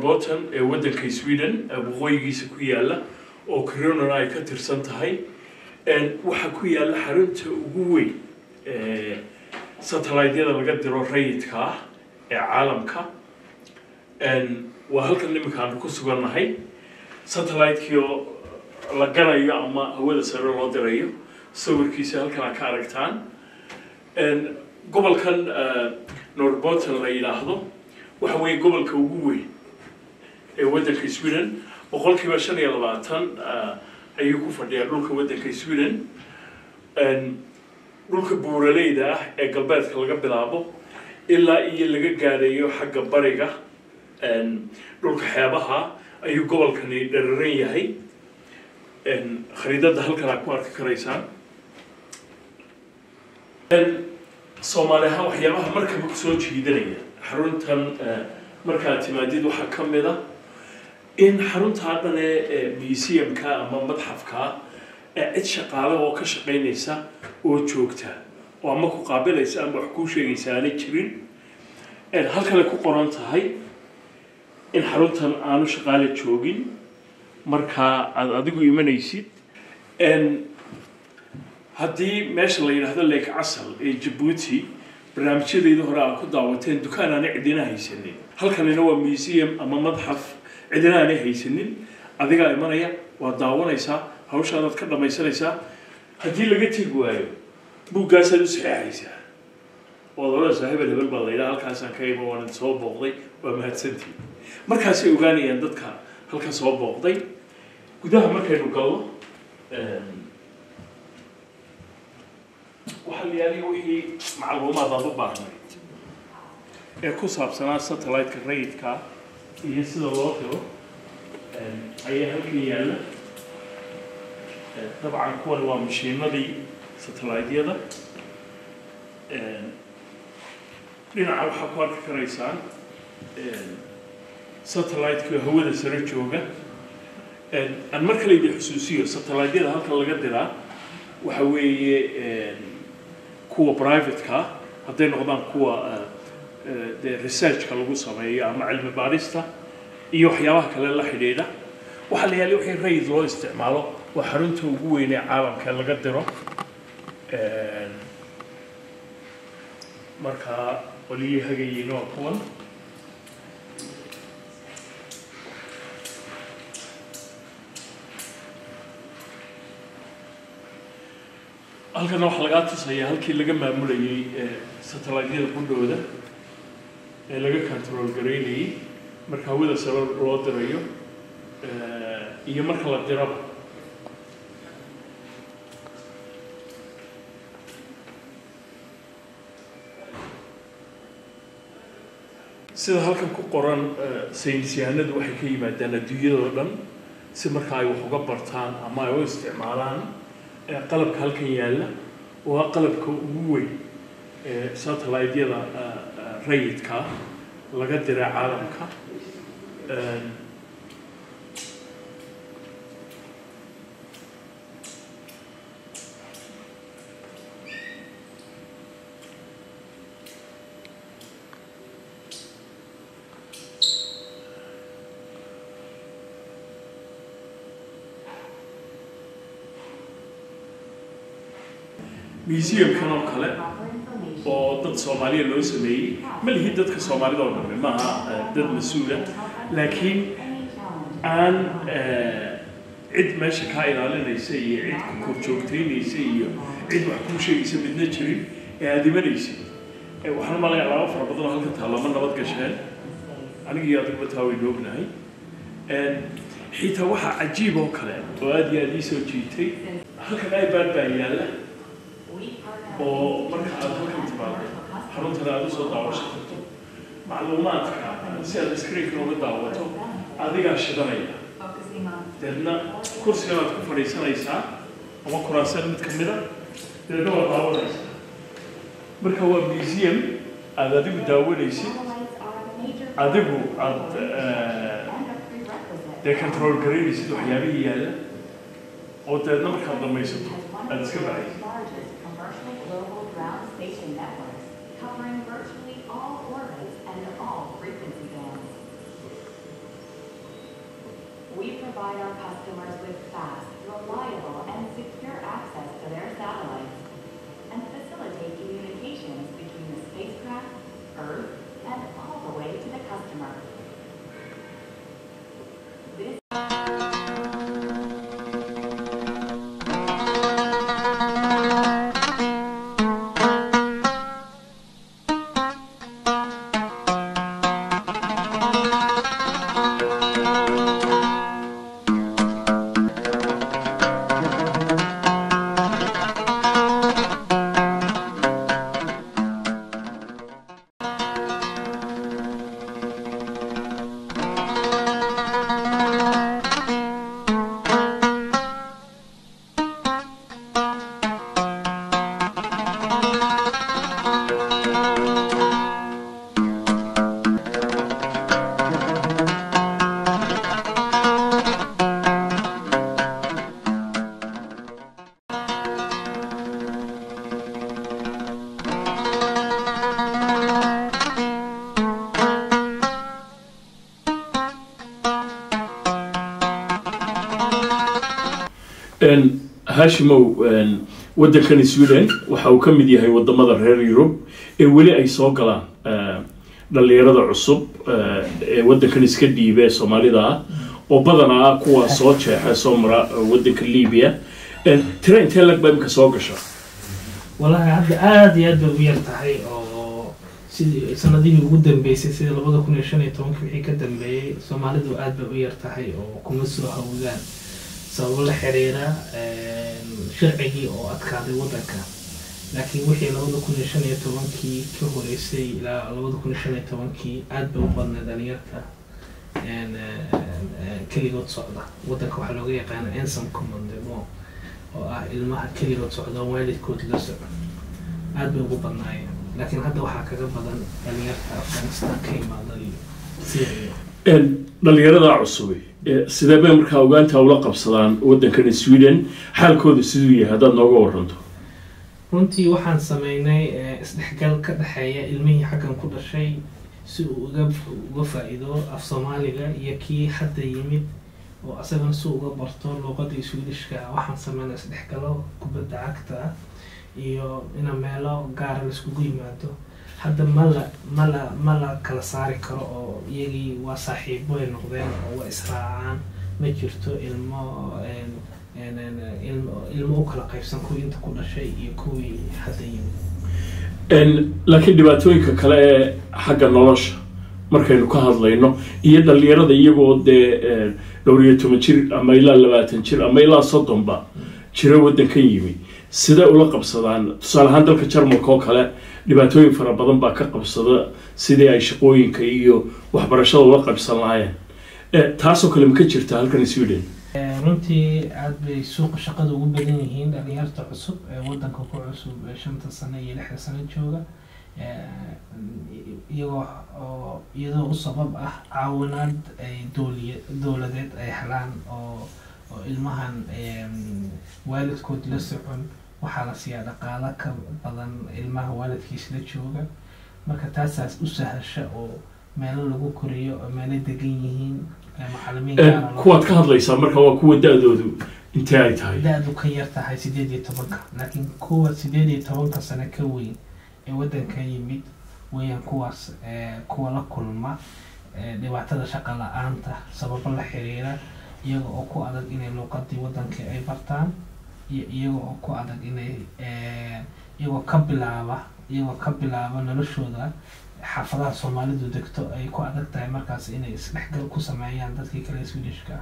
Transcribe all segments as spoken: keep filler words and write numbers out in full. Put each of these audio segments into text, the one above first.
Norrbotten ee waddanka Sweden waqooyigiisa ku yaala oo Kiruna ay ka tirsan tahay een waxa ku yaala xarunta ugu weyn ee satellite-yada laga diro rayidka ee caalamka een waa halkan nimanka aan ku sugannahay satellite-kii oo la ganayo ama hawada sare loo dirayo sawirkiisa halkan ka aragtaan een gobolkan Norrbotten la yiraahdo waxa weey gobolka ugu weyn ee waddanka Sweden boqolkiiba shan iyo labaatan ayuu ku fadhiyaa dhulka waddanka Sweden een dhulka buuraleyda ah ee galbeedka laga bilaabo ilaa iyo laga gaarayo xagga bariga een dhulka xeebaha ayuu gobolkani dheeraran yahay een khariidada halkan ku arki karaysaan een Soomaaliha waxyaabaha markaba ku soo jiidanaya xaruntan marka timaadid waxa kamid ah in xarunta dhan ee museumka ama madxafka ee cid shaqaale oo ka shaqeynaysa oo joogta oo ama ku qaabilaysa ama wax ku sheegaysa aan jirin ee halkan ku qoran tahay in xaruntan aanu shaqaale joogin marka aad adigu imanaysid een haddii meesha la yiraahdo Lake Castle ee Djibouti barnaamijyadeeda hore aan ku daawateen dukaan aan cidina haysanin halkanina waa museum ama madxaf cidina aan haysanin adiga imanaya waa daawanaysaa hawshaad ka dhamaysanaysaa haddii laga tagi waayo buuggaas aad u saxaysaa oo la saaxiib hebel baa la yiraahdo halkaas aan ka ibo waan soo booqday waa mahadsantii markaas ay ogaanayaan dadka halka soo booqday gudaha markaynu galno waxa la yiraahdo wixii macluumaad aad u baahnayd ee ku saabsanaa satellite-ka rayidka iyo sida loo diro een ayaa halkan yaala طبعا kuwan waa mashiinadii satellite-yada een dhinaca waxa ku arki karaysaan een satellite-ka hawada sare jooga een aan marka la yidhi xusuusiyo satellite-yada halkan laga diraa waxa weeye een kuwa private-ka hadday noqdaan kuwa de research-ka lagu sameeyo ama cilmi baarista iyo waxyaabaha kale la xidhiidha waxa la yiraahdo wixii rayid loo isticmaalo waa xarunta ugu weyn ee caalamka laga diro een marka waliye hagayino kuwan halkan waxa laga tusaya halkii laga maamulayay satellite-yada gudooda ee laga control gareeyay marka hawada sare loo dirayo ee iyo marka la diro sida halkan ku qoran saynisyahanadu waxay ka yimaadaan adduunyada oo dhan si marka ay wax uga bartaan ama ay u isticmaalaan qalabka halkan yaala waa qalabka ugu weyn ee satellite-yada rayidka laga diraa caalamka een museum-kan oo kale oo dad Soomaaliya loo sameeyay ma lihi dadka Soomaalida oo dhan ma aha dad mas'uula laakiin aan cid meesha ka ilaalinaysa iyo cid ku kor joogteynaysa iyo cid wax ku sheegaysa midna jirin ee aad imanaysa ee waxaan ma laga laba fara badan halka taalo ma nabad gasheen aniga iyo adigu taaway noognahay een xitaa waxa cajiib oo kale oo aad iyo aad ii soo jiitay halkan ay baad baa yaala oo marka aad halkan timaado xarunta aad soo daawasho karto macluumaadka si aad screen-ka uga daawato adiga shidanaya dadna kursiga aad ku fadhiisanaysaa ama kuraasada mid kamid ah dadna waa daawanaysaa marka waa museum aad adigu daawanaysid adigu aad de control gareynaysid waxyaabihii yaala oo dadna markaad dhamaysato aad iska baxaysid global ground station networks covering virtually all orbits and all frequency bands. We provide our customers with fast, reliable, and secure access to their satellites and facilitate communications between the spacecraft, Earth, and all the way to the customer. This هاشمو waddankani Sweden waxa uu ka mid yahay wadamada reer Yurub ee wali ay soo galaan dhalinyarada cusub ee waddankan iska dhiibay Soomaalida oo badanaa kuwa soo jeexay soo mara waddanka Liibiya tira intee lag baa imka soo gasha wallahi hadda aad iyo aad u yar tahay oo sidii sanadihii ugu dambeysay sida labada kun iyo shan iyo toban wixii ka dambeeyay Soomaalidu aad bay u yar tahay oo kuma soo hawdaan sabab la xiriira sharcigii oo adkaaday waddanka laakiin wixii labada kun iyo shan iyo toban kii ka horeysay ilaa labada kun iyo shan iyo toban kii aad bay u badnaa dhalinyarta een kaligood socda waddanka waxa looga yaqaan ensemble commandement oo ah ilmaha kaligood socda waalidkood la socda aad bay ugu badnaayeen laakiin hadda waxaa kaga badan dhalinyarta Afghanistan ka imaada Syria een dhalinyarada cusub sidee bay markaa ogaanta ula qabsadaan waddankan Sweden xaalkooda siduu yahay haddaad nooga waranto runtii waxaan sameynay isdhexgal ka dhaxeeya ilmihii xaggan ku dhashay si uu uga uga faa'iido af Soomaaliga iyo kii hadda yimid oo asagana si uga barto luqadda Swedishka waxaan sameynay isdhexgalo kubadda cagta iyo in meelo gaar ah la isku yimaado hadda mala mala mala kala saari karo oo iyagii waa saaxiibo ay noqdeen oo waa israacaan ma jirto ilmo een een ilmo kala qaybsan kuwii inta ku dhashay iyo kuwii hadda yimid een laakiin dhibaatooyinka kale ee xagga nolosha markaynu ka hadlayno iyo dhalinyarada iyagoo de dhowr iyo toban jir ama ilaa labaatan jir ama ilaa soddon ba jira waddanka yimid sida ula qabsadaan tusaale ahaan dalka Jarmalka oo kale dhibaatooyin fara badan baa ka qabsada sidii ay shaqooyinka iyo waxbarashada ula qabsan lahaayeen ee taasoo kale ma ka jirta halkan Sweden runtii aad bay suuqa shaqada ugu badan yihiin dhalinyarta cusub ee waddanka ku cusub ee shanta sano iyo lixda sano jooga iyagoo oo iyadoo u sabab ah caawinaad ay dowladeed ay helaan oo oo ilmahan waalidkood la socon waxaa la siiyaa dhaqaale ka badan ilmaha waalidkiisa la jooga marka taasaas u sahasha oo meelo lagu koriyo oo meelo degan yihiin macallimiin gaar ah kuwaad ka hadlaysaa marka waa kuwa da'doodu intee ay tahay da'du ka yar tahay sideed iyo tobanka laakiin kuwa sideed iyo tobanka sano ka weyn ee waddanka yimid weeyaan kuwaas kuwa la kulma dhibaatada shaqo la'aanta sababo la xiriira iyaga oo ku adag inay luqadii waddanka ay bartaan iyaga oo ku adag inay iyagoo ka bilaaba iyagoo ka bilaaba noloshooda xaafadaha Soomaalidu degto ay ku adag tahay markaas inay isdhexgal ku sameeyaan dadkii kale Swedishka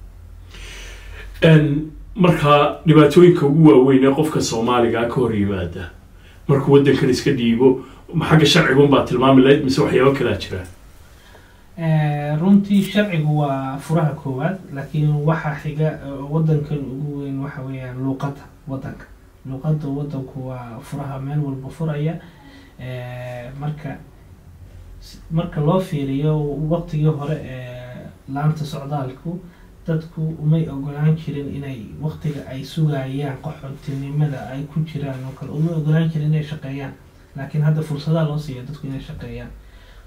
een marka dhibaatooyinka ugu waaweyn ee qofka Soomaaliga ka hor yimaada markuu waddankan iska dhiibo maxaa sharcigu baa tilmaami lahayd mise waxyaabo kala jira runtii sharcigu waa furaha koowaad laakiin waxa xiga waddankan ugu weyn waxa weeyaan luqadda waddanka luqadda waddanku waa furaha meel walba furaya marka marka loo fiiriyo waqtigii hore ee laanta socdaalku dadku umay ogolaan jirin inay waqtiga ay sugayaan qaxootinimada ay ku jiraan oo kale umay ogolaan jirin inay shaqeeyaan laakiin hadda fursadaha loo siiyo dadku inay shaqeeyaan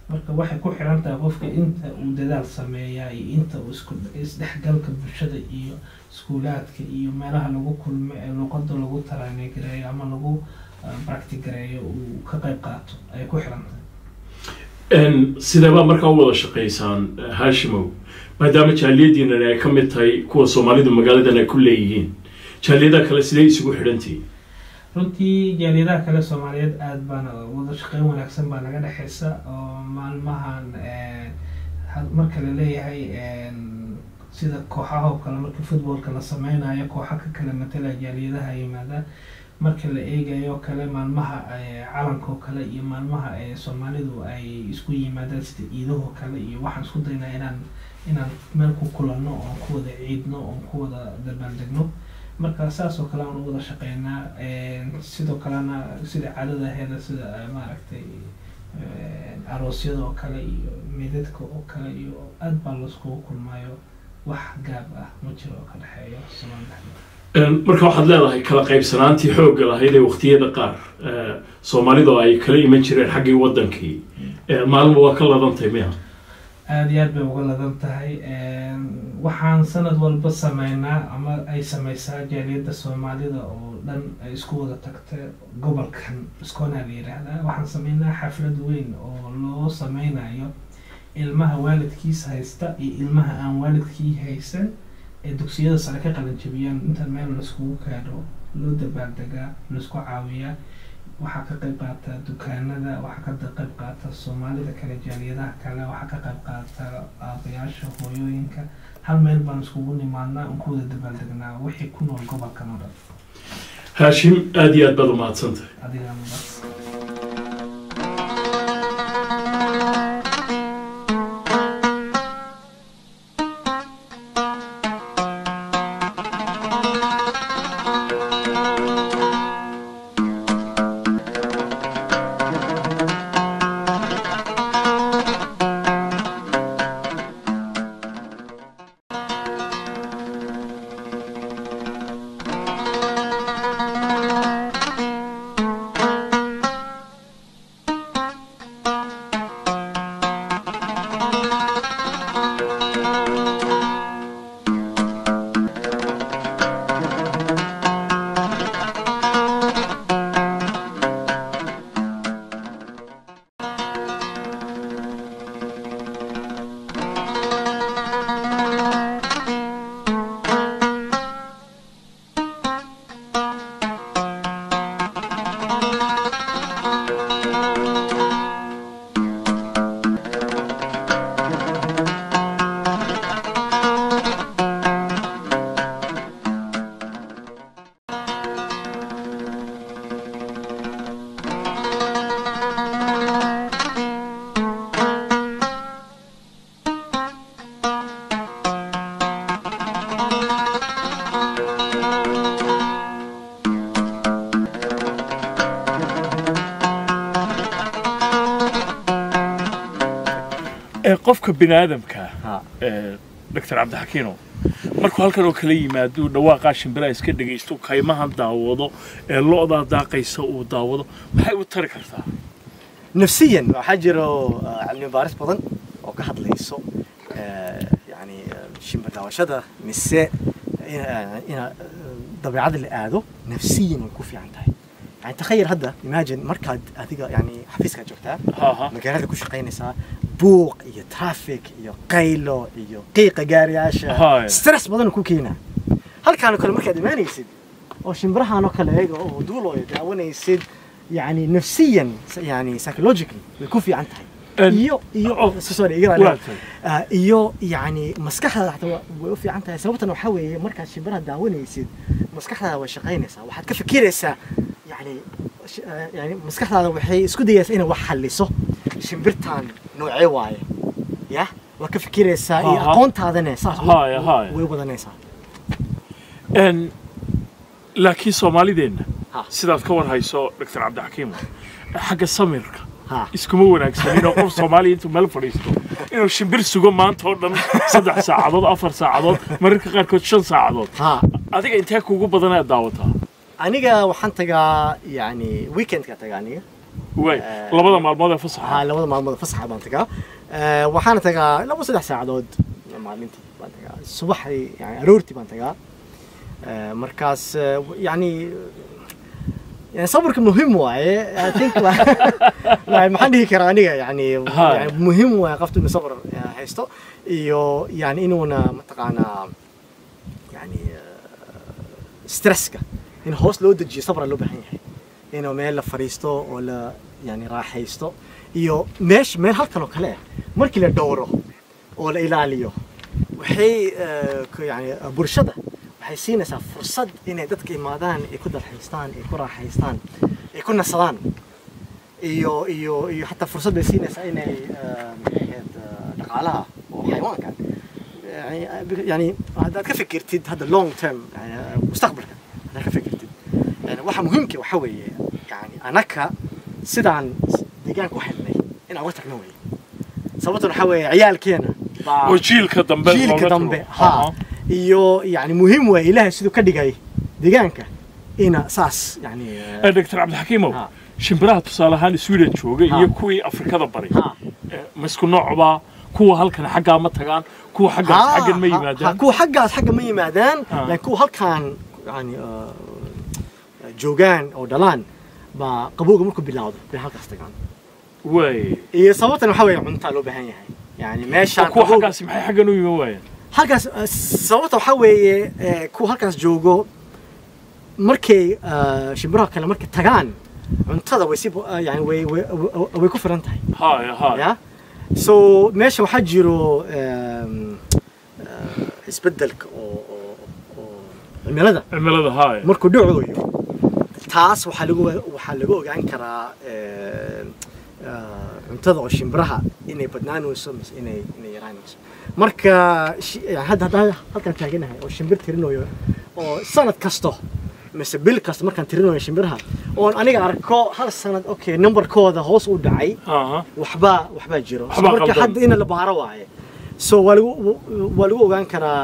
marka waxay ku xiran tahay qofka inta uu dadaal sameeyaa iyo inta uu isku isdhexgalka bulshada iyo iskuulaadka iyo meelaha lagu kulmo ee luqadda lagu taraanegareeyo ama lagu practigareeyo uu ka qayb qaato ay ku xiran tahay. sidee baa markaa u wada shaqaysaan Haashimow maadaama jaaliyadiina ay ka mid tahay kuwa Soomaalidu magaaladan ay ku leeyihiin jaaliyada kale sidee isugu xidhantii runtii jaaliyadaha kale Soomaaliyeed aad baan wada shaqayn wanaagsan baa naga dhaxaysa oo maalmahan marka la leeyahay sida kooxaha oo kale marka footballka la sameynayo kooxaha ka kala matala jaaliyadaha yimaada marka la eegayo kale maalmaha calanka oo kale iyo maalmaha Soomaalidu ay isku yimaadaan sida iidaha kale iyo waxaan isku daynaa inaan inaan meel ku kulano oo ku wada ciidno oo ku wada dabaaldegno marka saas oo kale aan wada shaqeynaa sidoo kalena sida caadada heeda sida maaragtay aroosyada oo kale iyo midadka oo kale iyo aad baa la isku kulmayo wax gaab ah ma jiro ka dhaxeeyo Soomaaliya marka waxaad leedahay kala qaybsanaantii xoogga lahayd ee waqtiyada qaar Soomaalidu ay kala iman jireen xaggii wadankii maalmo waa ka ladantay miya aad iyo aad bay uga ladan tahay waxaan sanad walba sameynaa ama ay sameysaa jaaliyada Soomaalida oo dhan ay isku wada tagtay gobolkan iskoona la yiraahdaa waxaan sameynaa xaflad weyn oo loo sameynayo ilmaha waalidkiisa haysta iyo ilmaha aan waalidkii haysan ee dugsiyada sare ka qalan jabiyaan inta meel la isku kaado loo dabaaldegaa la isku caawiyaa waxa ka qayb qaata dukaanada waxa ka qayb qaata Soomaalida kale jaaliyadaha kale waxa ka qayb qaata aabayaasha hooyooyinka hal meel baan iskugu nimaadnaa oo ku wada dabaaldegnaa wixii ku nool gobolkan oo dhan. Haashim aad iyo aad baad u mahadsantahay adiga mudan qofka bini'aadamka ee Doctor Cabdixakiino markuu halkan oo kala yimaado dhawaaqa shimbiraha iska dhageysto kaymahan daawado ee looda daaqaysa uu daawado maxay u tari kartaa nafsiyan waxa jiro cilmi baaris badan oo ka hadlayso yani shimbir daawashada mise ina dabeecada la aado nafsiyan ku fiican tahay يعني تخيل هذا imagine مركز هذيك يعني حفيزك جوكتها مكانات كل شقينيسا بوق iyo traffic iyo qaylo iyo qiiqa gaariyaasha stress badan ku keena halkaan kale markaad imaanaysid oo shimbirahan oo kale eeg oo duulo ay daawanaysid يعني نفسيا يعني psychologically ku fiican tahay iyo iyo sorry iga iyo يعني maskaxda xataa way u fiican tahay sababtana waxa weeye markaad shimbiraha daawanaysid maskaxdaada way shaqaynaysaa waxaad ka fikiraysaa يعني يعني مسكحة وحي اسكو دياس إنه وحليسه شمبرتان نوعي واي يا وكيف كيري سا أقونت هذا ناس هاي هاي ويبغى ناس إن لكن سومالي دين سيدات كور هاي سو دكتور عبدحكيم حق السميرك اسكو مو وناكسن إنه قف سومالي أنتم ملفريستو إنه شمبر سوق ما أنت هردن صدح ساعات أفر ساعات مريك غير كل شن ساعات هذيك أنت هكو بدنا دعوتها aniga waxaan tagaa yani weekend ka tagaa aniga واي لبدا maalmood fasax ha labada maalmood fasax baan tagaa ee waxaan tagaa laba saddex saacadood maalintii baan tagaa subaxii yani aroortii baan tagaa ee markaas yani يعني صبرك مهم واي I think لا ما حد يكره aniga يعني يعني مهم واي قفت إنه صبر هيستو iyo يعني إنه أنا متقنا يعني ستريسك إنه هوس لو دجي صبر لو بحين إنه ميل فريستو ولا يعني راح هيستو iyo meesh meel halkan oo kale markii la dhowro oo la ilaaliyo waxay yani bulshada waxay siinaysaa fursad inay dadka imaadaan ay ku dalxiistaan ay ku raaxaystaan ay ku nasadaan iyo iyo iyo hatta fursad bay siinaysaa inay maxayd dhaqaalaha oo xayawaanka yani haddaad ka fikirtid hadda long term yani mustaqbalka haddaad ka fikirtid yani waxa muhiimka waxa weeye yani anaka sidaan deegaanka u helnay in aan uga tagno weeye sababtuna waxa weeye ciyaalkeena oo jiilka dambe jiilka dambe ha iyo yani muhiim way ilaahay sidoo ka dhigay deegaanka ina saas yani doctor Abdul Hakim shimbiraha tusaalahaan Sweden jooga iyo kuwii Afrikada bari ma isku noocba kuwa halkan xagga ma tagaan kuwa xagga xagga ma yimaadaan kuwa xaggaas xagga ma yimaadaan laakiin kuwa halkan yani joogaan oo dhalaan ba qabowga markuu bilaawdo bay halkaas tagaan way iyo sababtan waxa weeye cunta loo baahan yahay yani meesha kuwa xaggaas maxay xaggan u yimaadaan waayeen halkaas sababta waxa weeye kuwa halkaas joogo markay shimbiraha kale markay tagaan cuntada way si yani way way ku filan tahay ha ha ya so meesha waxa jiro isbedelka oo oo cimilada cimilada ha markuu dhacayo taas waxa lagu waxa lagu ogaan karaa cuntada oo shimbiraha inay badnaanayso inay inay yaraanayso marka hadda hadda halkan taaganahay oo shimbir tirinayo oo sanad kasto mise bil kasta markaan tirinayo shimbiraha oo aniga arko hal sanad okay numberkooda hoos u dhacay waxba waxba jiro marka hadda in la baaro waaye so walagu walagu ogaan karaa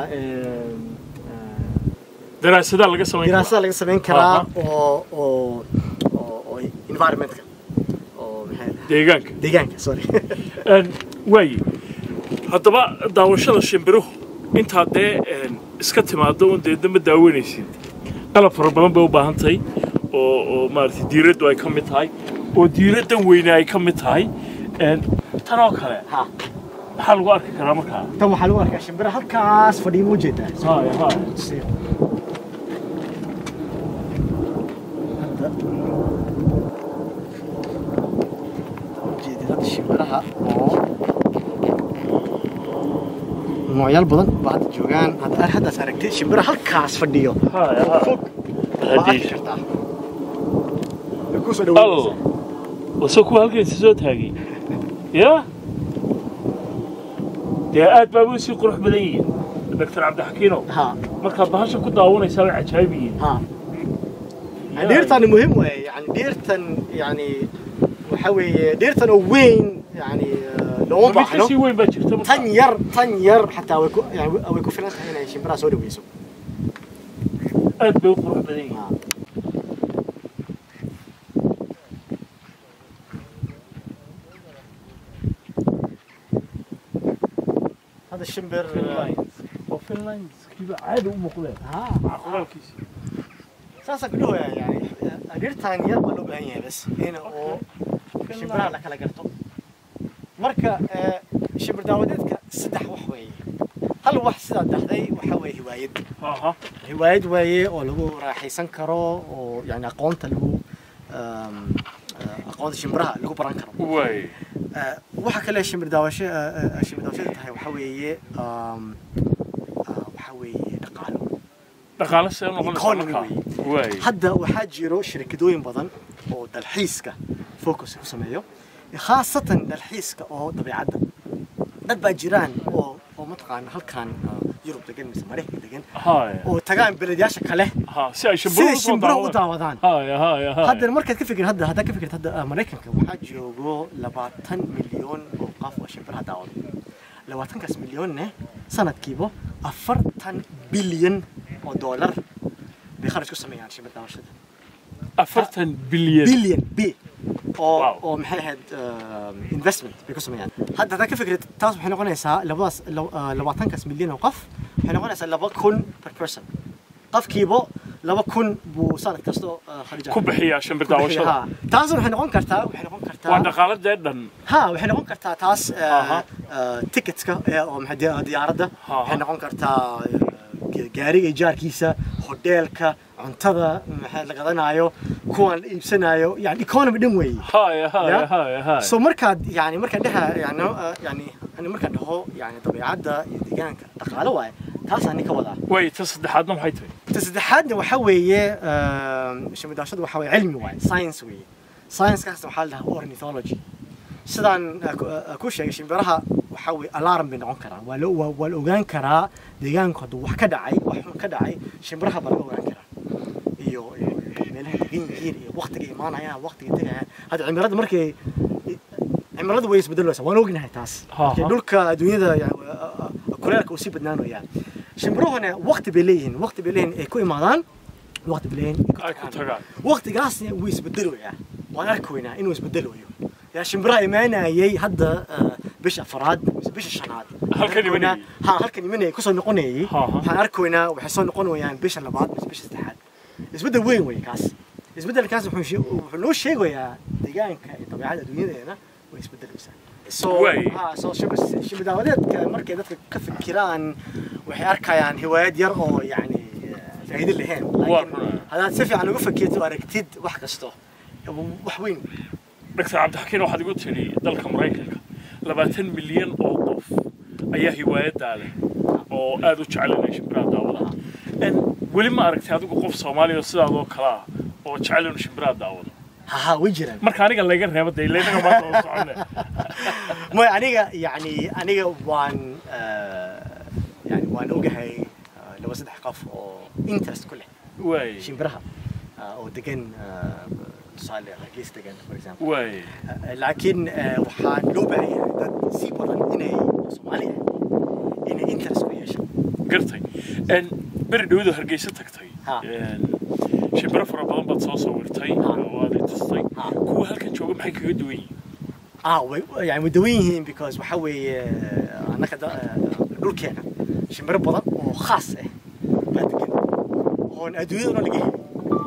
daraasada laga sameyn karaa daraasada laga sameyn karaa oo oo oo environmentka oo maxay deegaanka deegaanka sorry een way haddaba daawashada shimbiruhu inta dee iska timaado oo deedna ma daawanaysid qalab fara badan bay u baahan tahay oo oo maartay diiraddu ay ka mid tahay oo diiraddan weyna ay ka mid tahay een tan oo kale ha waxa lagu arki karaa markaa tan waxa lagu arkaa shimbiraha halkaas fadhiyo u jeedaa ha ha shimbiraha oo noocyal badan baa hadda joogaan hadda hadda aragtid shimbiraha halkaas fadhiyo ha ha fog hadii jirta ku soo dhawaad wasoo ku halkaas soo taagay ya dee aad baa u sii qurux badan yihiin doctor Abdul Hakim ha marka bahasha ku daawanaysaa way cajaa'ib yihiin ha ديرتان مهم وي يعني ديرتان يعني وحوي ديرتان وين يعني لو ما بحنا وين بجر تنير تنير حتى ويكو يعني ويكو في ناس هنا شمبرا سوري ويسو أد بيقرح بدين هذا الشمبر وفنلاندز كيف عاد ومقلة ها عقلال كيس ساسا كله يعني ديرتان ير بلو بهنيه بس هنا او شمبرا لا كلا قرتو marka shimbir daawadeedka saddex wax weeye hal wax sida dhaxday waxa weeye hiwaayad aha hiwaayad weeye oo lagu raaxaysan karo oo yani aqoonta lagu aqoonta shimbiraha lagu baran karo way waxa kale shimbir daawasho shimbir daawashada tahay waxa weeye waxa weeye dhaqaalo dhaqaale soo noqonaysa way hadda waxa jiro shirkadooyin badan oo dalxiiska focus ku sameeyo خاصة الحيسك أو طبيعة دد باجيران أو أو متقان هالكان يوروب تجن مثل مريكا تجن هاي أو تجان بلدياش كله ها سي شبرو شبرو وداودان هاي هاي هاي هذا المركز كيف فكر هذا هذا كيف فكر هذا مريكا كواحد يوجو لبعتن مليون أوقاف وشبرها داود لبعتن كاس مليون نه سنة كيبو أفرتن بليون أو دولار بيخرج كسمة يعني شبر داوشة أفرتن بليون بليون بي oo oo maxay ahayd investment bay ku sameeyaan hadda ta ka fikrad taas waxay noqonaysaa labadaas labaatankaas milyan oo qof waxay noqonaysaa laba kun per person qofkiiba laba kun buu sanad kasto kharija ku bixiya shimbir daawashada taas waxay noqon kartaa waxay noqon kartaa waa dhaqaaladeed dhan ha waxay noqon kartaa taas ticketska oo maxay diyaaradda waxay noqon kartaa gaariga ijaarkiisa hoteelka cuntada maxay la gadanayo kuwan iibsanayo yani economy dhan weey hay hay hay hay so markaad yani markaad dhaha yani yani ani markaad dhaho yani dabeecadda iyo deegaanka dhaqaale waay taas aan ka wadaa way ta saddexaadna maxay tahay ta saddexaadna waxa weeye shimadaashadu waxa weeye cilmi waay science weeye science kaas waxa la dhahaa ornithology sidaan ku sheegay shimbiraha waxa weeye alarm bay noqon karaan waa loo waa la ogaan karaa deegaanka hadduu wax ka dhacay wax ka dhacay shimbiraha baa la ogaan karaa iyo meelaha degan yihiin iyo waqtiga imaanayaan waqtiga tagayaan hadda cimilada markay cimiladu way isbedelaysaa waan ognahay taas dhulka adduunyada kuleelka uu si badnaanaya shimbiruhuna waqti bay leeyihiin waqti bay leeyihiin ay ku imaadaan waqti bay leeyihiin ay ku tagaan waqtigaasna wuu isbedelayaa waan arkaynaa inuu isbedelayo yaa shimbiraha imaanayay hadda bisha afraad bisha shanaad halkan imanayay ha halkan imanayay ku soo noqonayay waxaan arkaynaa waxay soo noqonayaan bisha labaad bisha saddexaad isbedel weyn weey kaas isbedelkaas wuxuu wuxuu noo sheegayaa deegaanka iyo dabeecadda adduunyadeena way isbedelaysaa so ha so shimidaawadeedka markay dadka ka fikiraan waxay arkayaan hiwaayad yar oo yani faa'iido lahayn laakiin hadaad si fiican uga fakirto aragtid wax kasto wax weyn دكتور عبد الحكيم واحد يقول لي ذلك مريكا لبعتين مليون أو ضف أيه هوايات على أو هذا تشعلنا شمبرات داولا إن ولما أركت هذا قف صومالي وصل هذا كلا أو تشعلنا شمبرات داولا ها وجرا مركاني قال لي قرر هذا دليل إنه ما توصلنا ما أنا يعني أنا وان يعني وان أوجه لو صدق قف أو إنترست كله واي شمبرها أو دقن صالح ليست again for example واي لكن waxaan loo baahan yahay dad si badan inay Soomaaliya inay interest ku yeeshaan gartay in berdhowda hargeysa tagtay in shimbiro fara badan baad soo sawirtay oo aad tusay kuwa halkan jooga maxay kaga duwan yihiin ah way yani way duwan yihiin because waxa weeye anaka dhulkeena shimbiro badan oo khaas ah baa degan oo adduunyada laga helo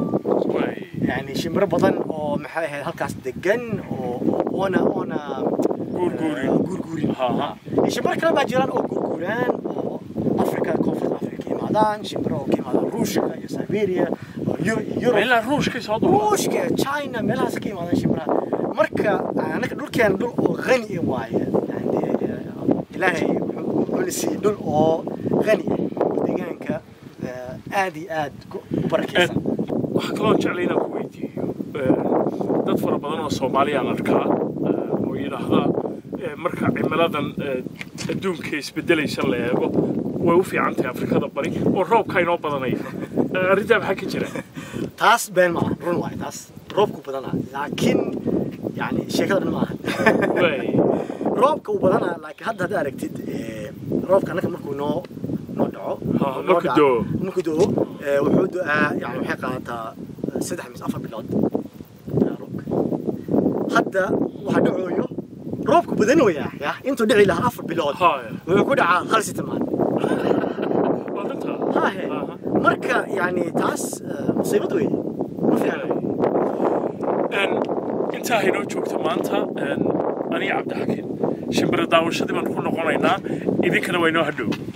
يعني شمر بدن أو محاها هالكاس دجن أو أنا أنا غورغوري غورغوري ها ها شمر كلام بجيران أو غورغوران أو أفريقيا كونفرنس أفريقيا مادان شمر أو كيمادان روسيا سيبيريا يوروب ملا روسيا صادق روسيا تشاينا ملا سكي مادان شمر مركا أنا كدول كان دول غني وايد يعني إلهي ونسي دول أو غني ديجان كا آدي آد بركة waxaa kaloo jeclay inaan ku weydiiyo dad fara badan oo Soomaaliya aan arkaa oo yiraahda marka cimiladan adduunka isbedelaysa la eego way u fiican tahay Afrikada bari oo roobka inoo badanaya arrinta maxaa ka jira taas been ma run waay taas roobku badanaa laakiin yani sheekada ma aha way roobku badanaa laakiin hadda hada aragtid roobka anaka markuu noo noo dhaco markuu doo markuu doo wuxuu daa yani waxay qaataa saddex mis afar bilood roobka hadda waxa dhacayo roobku badan weeyaa ya intuu dhici lahaa afar bilood wuxuu ku dhacaa hal sitmaan wadanta ha he marka yani taas musiibad weey ma fiicna ان انت هنا joogto maanta ani Cabdi Xakiin shimbir daawashadii baan ku noqonaynaa idinkana way noo hadhow